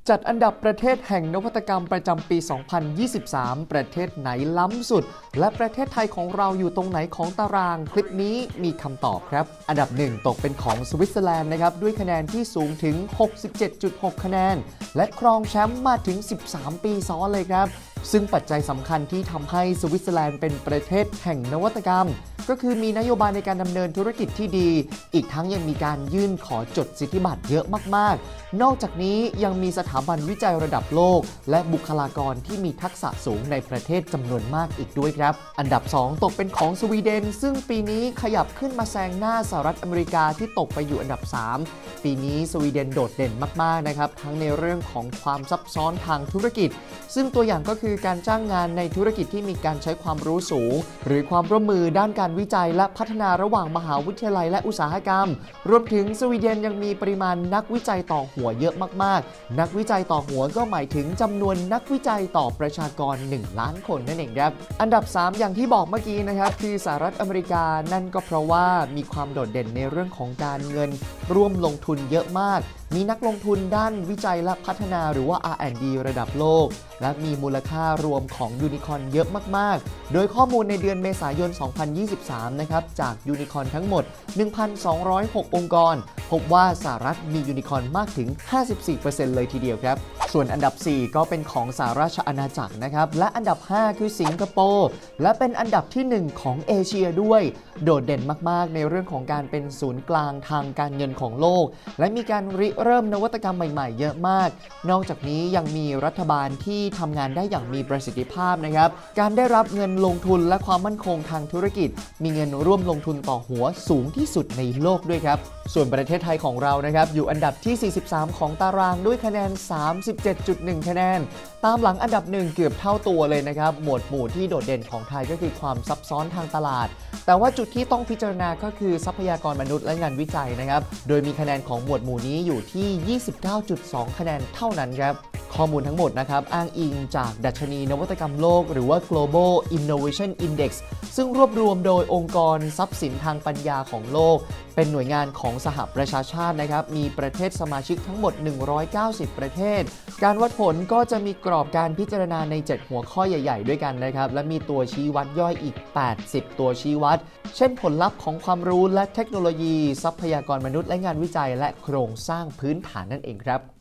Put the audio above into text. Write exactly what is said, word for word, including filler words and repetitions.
จัดอันดับประเทศแห่งนวัตกรรมประจำปี สองพันยี่สิบสาม ประเทศไหนล้ำสุดและประเทศไทยของเราอยู่ตรงไหนของตารางคลิปนี้มีคำตอบครับอันดับหนึ่งตกเป็นของสวิตเซอร์แลนด์นะครับด้วยคะแนนที่สูงถึง หกสิบเจ็ดจุดหก คะแนนและครองแชมป์มาถึง สิบสาม ปีซ้อนเลยครับซึ่งปัจจัยสำคัญที่ทำให้สวิตเซอร์แลนด์เป็นประเทศแห่งนวัตกรรมก็คือมีนโยบายในการดำเนินธุรกิจที่ดีอีกทั้งยังมีการยื่นขอจดสิทธิบัตรเยอะมากๆนอกจากนี้ยังมีสถาบันวิจัยระดับโลกและบุคลากรที่มีทักษะสูงในประเทศจำนวนมากอีกด้วยครับอันดับสองตกเป็นของสวีเดนซึ่งปีนี้ขยับขึ้นมาแซงหน้าสหรัฐอเมริกาที่ตกไปอยู่อันดับสามปีนี้สวีเดนโดดเด่นมากๆนะครับทั้งในเรื่องของความซับซ้อนทางธุรกิจซึ่งตัวอย่างก็คือการจ้างงานในธุรกิจที่มีการใช้ความรู้สูงหรือความร่วมมือด้านการวิจัยและพัฒนาระหว่างมหาวิทยาลัยและอุตสาหกรรมรวมถึงสวีเดนยังมีปริมาณนักวิจัยต่อหัวเยอะมากๆนักวิจัยต่อหัวก็หมายถึงจำนวนนักวิจัยต่อประชากรหนึ่งล้านคนนั่นเองครับอันดับสามอย่างที่บอกเมื่อกี้นะครับคือสหรัฐอเมริกานั่นก็เพราะว่ามีความโดดเด่นในเรื่องของการเงินร่วมลงทุนเยอะมากมีนักลงทุนด้านวิจัยและพัฒนาหรือว่า อาร์ แอนด์ ดี ระดับโลกและมีมูลค่ารวมของยูนิคอร์นเยอะมากๆโดยข้อมูลในเดือนเมษายน สองพันยี่สิบสาม นะครับจากยูนิคอร์นทั้งหมด หนึ่งพันสองร้อยหก องค์กรพบว่าสหรัฐมียูนิคอร์นมากถึง ห้าสิบสี่เปอร์เซ็นต์ เลยทีเดียวครับส่วนอันดับสี่ก็เป็นของสหราชอาณาจักรนะครับและอันดับห้าคือสิงคโปร์และเป็นอันดับที่หนึ่งของเอเชียด้วยโดดเด่นมากๆในเรื่องของการเป็นศูนย์กลางทางการเงินของโลกและมีการริเริ่มนวัตกรรมใหม่ๆเยอะมากนอกจากนี้ยังมีรัฐบาลที่ทำงานได้อย่างมีประสิทธิภาพนะครับการได้รับเงินลงทุนและความมั่นคงทางธุรกิจมีเงินร่วมลงทุนต่อหัวสูงที่สุดในโลกด้วยครับส่วนประเทศไทยของเรานะครับอยู่อันดับที่ สี่สิบสาม ของตารางด้วยคะแนน สามสิบเจ็ดจุดหนึ่ง คะแนนตามหลังอันดับหนึ่งเกือบเท่าตัวเลยนะครับหมวดหมู่ที่โดดเด่นของไทยก็คือความซับซ้อนทางตลาดแต่ว่าจุดที่ต้องพิจารณาก็คือทรัพยากรมนุษย์และงานวิจัยนะครับโดยมีคะแนนของหมวดหมู่นี้อยู่ที่ ยี่สิบเก้าจุดสอง คะแนนเท่านั้นครับข้อมูลทั้งหมดนะครับอ้างอิงจากดัชนีนวัตกรรมโลกหรือว่า global innovation index ซึ่งรวบรวมโดยองค์กรทรัพย์สินทางปัญญาของโลกเป็นหน่วยงานของสหประชาชาตินะครับมีประเทศสมาชิกทั้งหมดหนึ่งร้อยเก้าสิบประเทศการวัดผลก็จะมีกรอบการพิจารณาในเจ็ดหัวข้อใหญ่ๆด้วยกันนะครับและมีตัวชี้วัดย่อยอีกแปดสิบตัวชี้วัดเช่นผลลัพธ์ของความรู้และเทคโนโลยีทรัพยากรมนุษย์และงานวิจัยและโครงสร้างพื้นฐานนั่นเองครับ